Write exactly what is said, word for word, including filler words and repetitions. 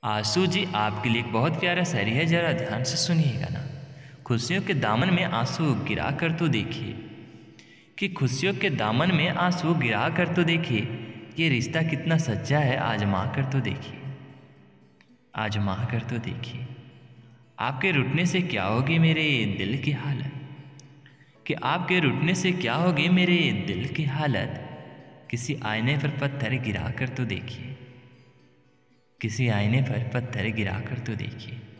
आंसू जी आपके लिए एक बहुत प्यारा शायरी है, जरा ध्यान से सुनिएगा ना। खुशियों के दामन में आंसू गिरा कर तो देखिए, कि खुशियों के दामन में आंसू गिरा कर तो देखिए, ये रिश्ता कितना सच्चा है आजमा कर तो देखिए, आजमा कर तो देखिए। आपके रुठने से क्या होगी मेरे दिल की हालत, कि आपके रुठने से क्या होगी मेरे दिल की हालत, किसी आईने पर पत्थर गिरा कर तो देखिए, किसी आईने पर पत्थर गिरा कर तो देखिए।